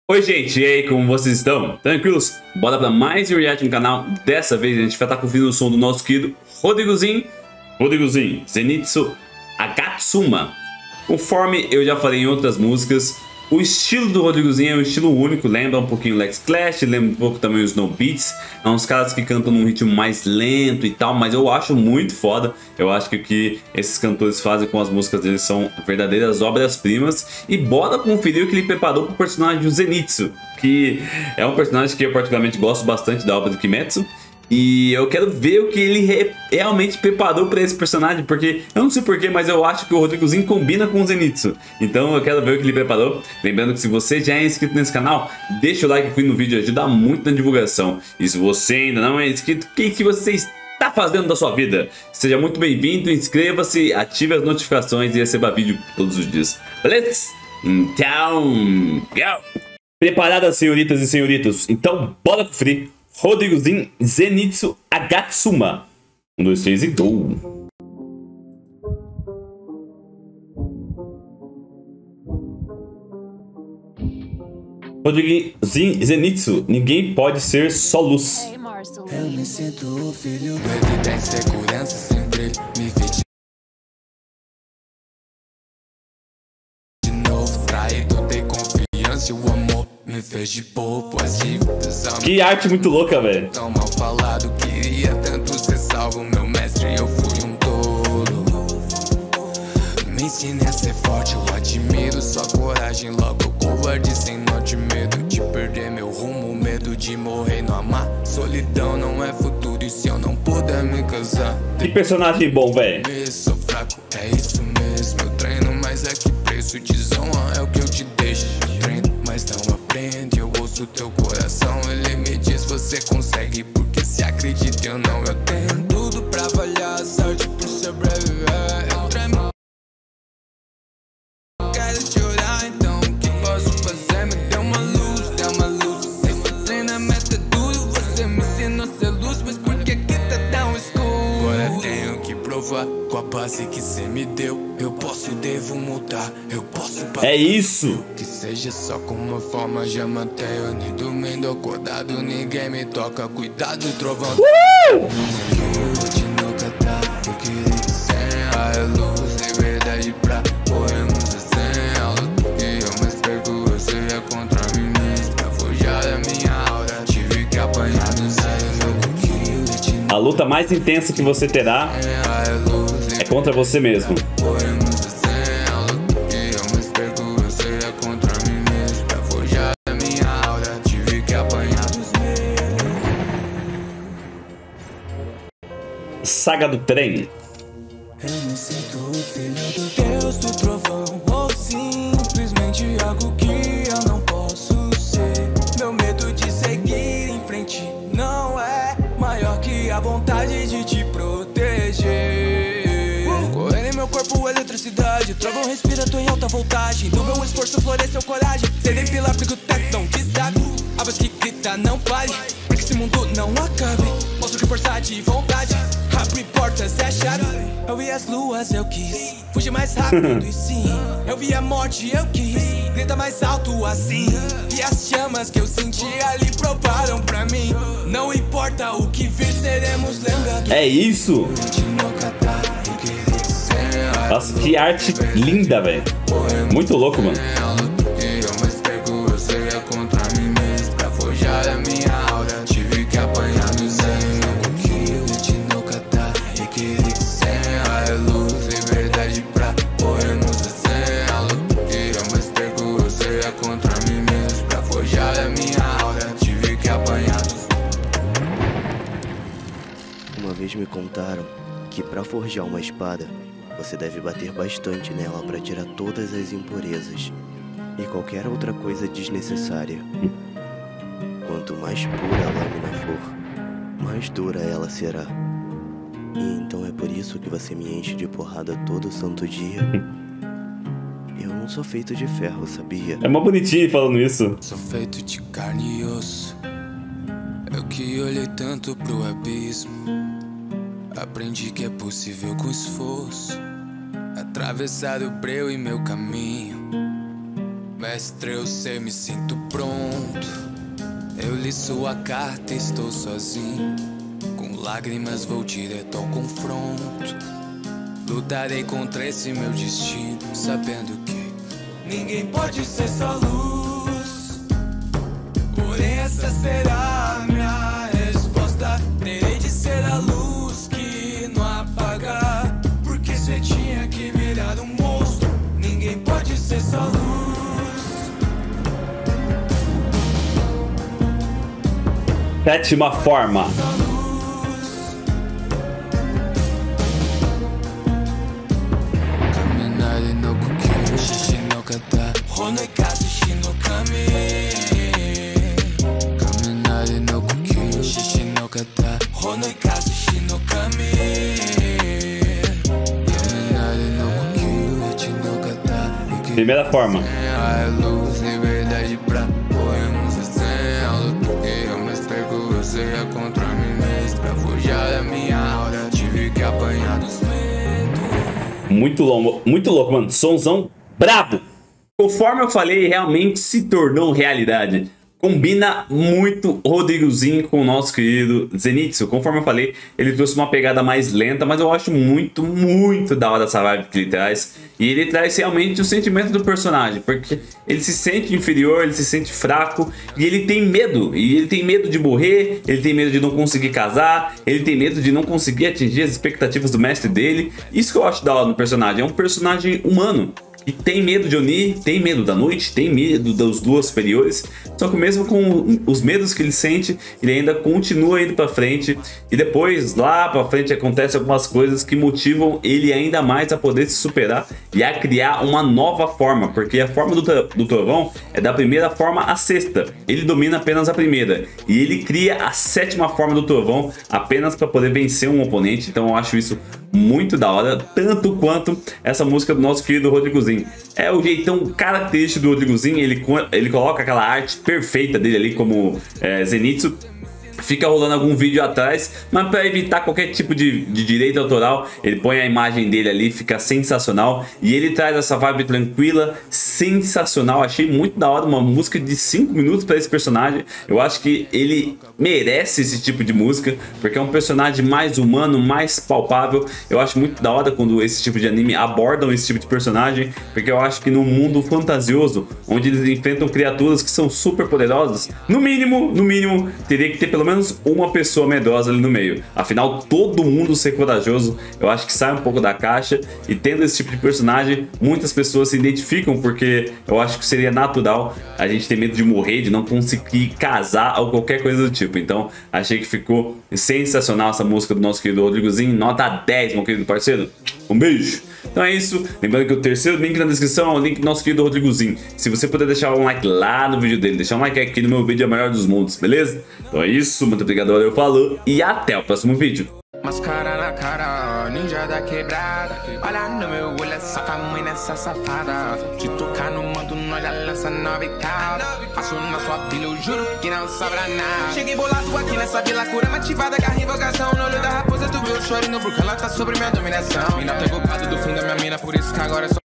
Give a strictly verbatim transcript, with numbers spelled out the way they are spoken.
Oi gente, e aí, como vocês estão? Tranquilos? Bora pra mais um react no canal. Dessa vez a gente vai estar confiando o som do nosso querido Rodrigozinho Rodrigozinho, Zenitsu Agatsuma. Conforme eu já falei em outras músicas, o estilo do Rodrigozinho é um estilo único. Lembra um pouquinho o Lex Clash, lembra um pouco também os Snow Beats. É uns caras que cantam num ritmo mais lento e tal, mas eu acho muito foda. Eu acho que o que esses cantores fazem com as músicas deles são verdadeiras obras-primas. E bora conferir o que ele preparou pro personagem do Zenitsu, que é um personagem que eu particularmente gosto bastante da obra do Kimetsu. E eu quero ver o que ele re realmente preparou para esse personagem, porque eu não sei porquê, mas eu acho que o Rodrigozinho combina com o Zenitsu. Então eu quero ver o que ele preparou. Lembrando que se você já é inscrito nesse canal, deixa o like aqui no vídeo, ajuda muito na divulgação. E se você ainda não é inscrito, o que, que você está fazendo da sua vida? Seja muito bem-vindo, inscreva-se, ative as notificações e receba vídeo todos os dias. Beleza? Então, go! Preparadas, senhoritas e senhoritos? Então bora conferir Rodrigozinho Zenitsu Agatsuma. Um, dois, três e go! Rodrigozinho Zenitsu, ninguém pode ser só luz. Eu me sinto o filho dele, tem segurança sempre me vê de novo, traído, tem confiança e o amor me fez de bobo, assim. Que arte muito louca, velho. Tão mal falado, queria tanto ser salvo, meu mestre, eu fui um tolo. Me ensine a ser forte, eu admiro sua coragem, logo covarde, sem norte, medo de perder meu rumo, medo de morrer, não amar. Solidão não é futuro, e se eu não puder me casar. Que personagem bom, velho. Sou fraco, é isso mesmo, eu treino, mas é que preço de desonra é o que eu te deixo. Eu treino, mas não aprende, eu ouço teu coração, ele me diz você consegue, porque se acredita eu não, eu tenho tudo pra avaliar a sorte por sobreviver. Eu tremo, quero chorar, então o que posso fazer? Me deu uma luz, deu uma luz. Esse treinamento é duro, você me ensina a ser luz, mas por que que tá tão escuro? Agora tenho que provar, com a base que cê me deu, eu posso e devo mudar, eu posso. É isso! Que seja só com uma forma, já mantenho nem dormindo acordado, ninguém me toca, cuidado, trovão. Uh! Nunca tá, eu queria que sem a luz, liberdade pra corremos sem a luta. E eu me explico, você é contra mim mesmo, pra forjar a minha aura, tive que apanhar dos anos. A luta mais intensa que você terá é contra você mesmo. Saga do trem. Eu me sinto o filho do Deus do trovão, ou simplesmente algo que eu não posso ser. Meu medo de seguir em frente não é maior que a vontade de te proteger. Correndo em meu corpo eletricidade, trovão respira, tô em alta voltagem. Do meu esforço floresceu coragem, serei pilar porque o teto não desabe. A voz que grita não pare, porque esse mundo não acabe. Mostro de força de vontade, abre portas, é a chave. Eu vi as luas, eu quis fugir mais rápido e sim, eu vi a morte, eu quis grita mais alto assim. E as chamas que eu senti ali provaram pra mim, não importa o que vir, seremos lembrados. É isso! Nossa, que arte linda, velho. Muito louco, mano. Uma vez me contaram que para forjar uma espada, você deve bater bastante nela para tirar todas as impurezas e qualquer outra coisa desnecessária. Quanto mais pura a lâmina for, mais dura ela será. E então é por isso que você me enche de porrada todo santo dia. Eu não sou feito de ferro, sabia? É mó bonitinho falando isso. Sou feito de carne e osso, eu que olhei tanto pro abismo, aprendi que é possível com esforço atravessar o breu e meu caminho. Mestre, eu sei, me sinto pronto. Eu li sua carta, estou sozinho. Com lágrimas vou direto ao confronto. Lutarei contra esse meu destino, sabendo que ninguém pode ser só luz. Porém essa será a minha resposta. Terei de ser a luz que não apaga. Porque cê tinha que virar um monstro. Ninguém pode ser só luz. Sétima forma. Primeira forma. Muito louco, muito louco, mano. Sonzão brabo. Conforme eu falei, realmente se tornou realidade. Combina muito Rodrigozinho com o nosso querido Zenitsu. Conforme eu falei, ele trouxe uma pegada mais lenta, mas eu acho muito, muito da hora essa vibe que ele traz. E ele traz realmente o sentimento do personagem, porque ele se sente inferior, ele se sente fraco, e ele tem medo. E ele tem medo de morrer, ele tem medo de não conseguir casar, ele tem medo de não conseguir atingir as expectativas do mestre dele. Isso que eu acho da hora no personagem, é um personagem humano. E tem medo de Oni, tem medo da noite, tem medo das duas superiores. Só que mesmo com os medos que ele sente, ele ainda continua indo pra frente. E depois, lá pra frente, acontecem algumas coisas que motivam ele ainda mais a poder se superar e a criar uma nova forma. Porque a forma do, do trovão é da primeira forma à sexta. Ele domina apenas a primeira. E ele cria a sétima forma do trovão apenas para poder vencer um oponente. Então eu acho isso muito da hora, tanto quanto essa música do nosso querido Rodrigozinho. É o jeitão característico do Rodrigozinho, ele, ele coloca aquela arte perfeita dele ali como é, Zenitsu. Fica rolando algum vídeo atrás, mas para evitar qualquer tipo de, de direito autoral, ele põe a imagem dele ali, fica sensacional. E ele traz essa vibe tranquila, sensacional. Achei muito da hora, uma música de cinco minutos para esse personagem. Eu acho que ele merece esse tipo de música, porque é um personagem mais humano, mais palpável. Eu acho muito da hora quando esse tipo de anime abordam esse tipo de personagem, porque eu acho que no mundo fantasioso, onde eles enfrentam criaturas que são super poderosas, no mínimo, no mínimo, teria que ter pelo menos uma pessoa medrosa ali no meio. Afinal, todo mundo ser corajoso, eu acho que sai um pouco da caixa. E tendo esse tipo de personagem, muitas pessoas se identificam, porque eu acho que seria natural a gente ter medo de morrer, de não conseguir casar ou qualquer coisa do tipo. Então, achei que ficou sensacional essa música do nosso querido Rodrigozinho. Nota dez, meu querido parceiro. Um beijo. Então é isso, lembrando que o terceiro link na descrição é o link do nosso querido Rodrigozinho. Se você puder deixar um like lá no vídeo dele, deixar um like aqui no meu vídeo, é o melhor dos mundos, beleza? Então é isso, muito obrigado, valeu, falou e até o próximo vídeo. Mascara na cara, ninja da quebrada. Olha no meu olho, essa mãe nessa safada. Te tocar no mando, olha essa nova e cara. Passo na sua pilha, eu juro que não sobra nada. Cheguei bolado aqui nessa vila, cura ativada, garra invocação. No olho da raposa, tu viu o chorinho, porque ela tá sobre minha dominação. E não pegou culpado do fim da minha mina, por isso que agora eu sou